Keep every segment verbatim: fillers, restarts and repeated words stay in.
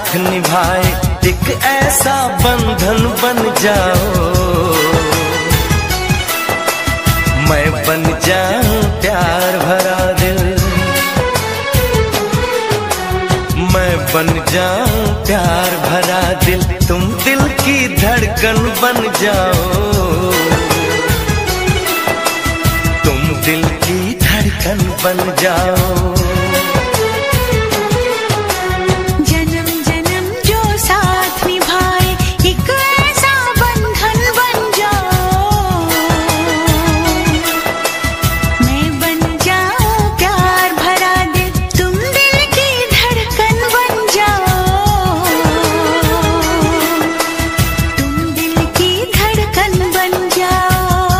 साथ निभाए, एक ऐसा बंधन बन जाओ। मैं बन जाऊं प्यार भरा दिल, मैं बन जाऊं प्यार भरा दिल, तुम दिल की धड़कन बन जाओ। तुम दिल की धड़कन बन जाओ। जन्म जन्म जो साथ निभाए, एक ऐसा बंधन बन जाओ। मैं बन जाऊं प्यार भरा दिल, तुम दिल की धड़कन बन जाओ। तुम दिल की धड़कन बन जाओ।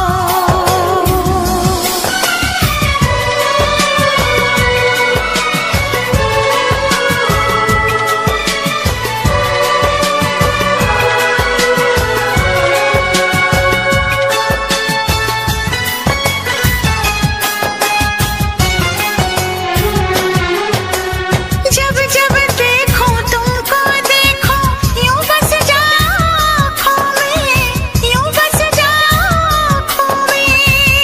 जब जब देखो तुमको देखो, यूं बस जाओ आँखों में, यूं बस जाओ आँखों में।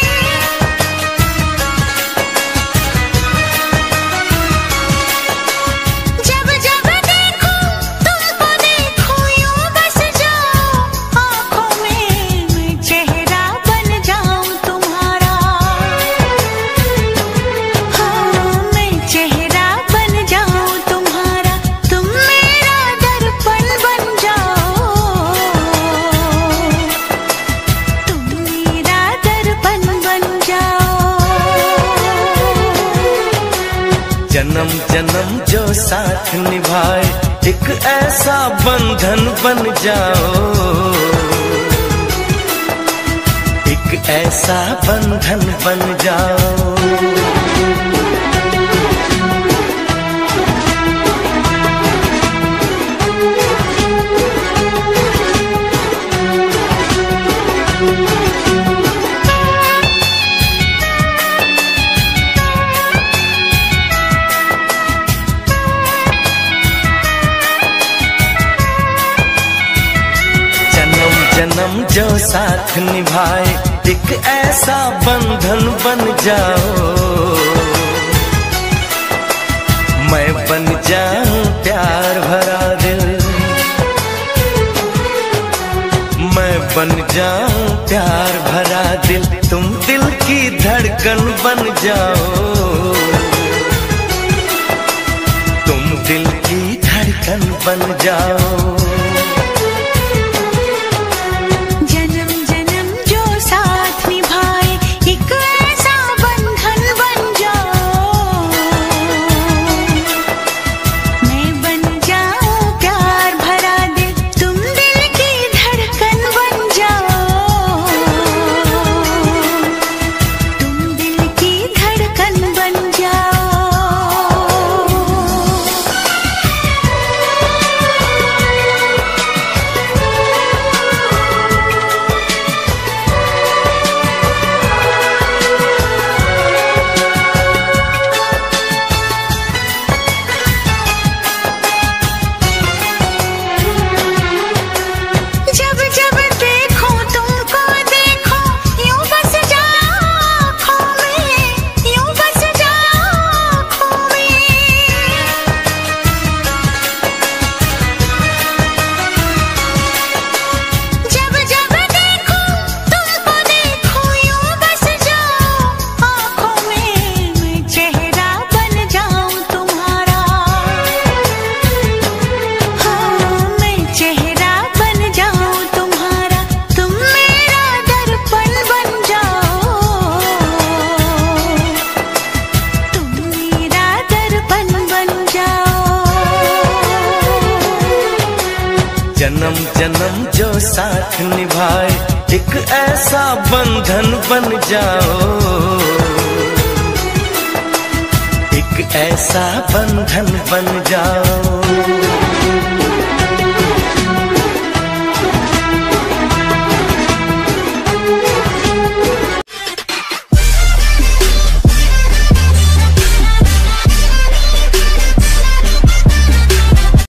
जब जब देखो तुमको देखो, यूं बस जाओ आँखों में। मैं चेहरा बन जाऊं तुम्हारा, हाँ मैं चेहरा बन जाऊं तुम्हारा, तुम मेरा दर्पण बन जाओ। तुम मेरा दर्पण बन जाओ। जन्म जन्म जो साथ निभाए, एक ऐसा बंधन बन जाओ। एक ऐसा बंधन बन जाओ। जन्म जन्म जो साथ निभाए, एक ऐसा बंधन बन जाओ। मैं बन जाऊं प्यार भरा दिल, मैं बन जाऊं प्यार भरा दिल, तुम दिल की धड़कन बन जाओ। तुम दिल की धड़कन बन जाओ। जन्म जन्म जो साथ निभाए, एक ऐसा बंधन बन जाओ। मैं बन जाऊं प्यार भरा दिल, तुम दिल की धड़कन बन जाओ। तुम दिल की धड़कन बन जाओ। जब जब देखो तुमको देखो, यूं बस जाओ आँखों में, यूं बस जाओ आँखों में। जब जब देखो तुमको देखो, यूं बस जाओ आँखों में। मैं चेहरा बन जाऊं तुम्हारा, हाँ मैं चेहरा बन जाऊं तुम्हारा, तुम मेरा दर्पण बन जाओ। तुम मेरा दर्पण बन जाओ। जन्म जन्म जो साथ निभाए, एक ऐसा बंधन बन जाओ। एक ऐसा बंधन बन जाओ।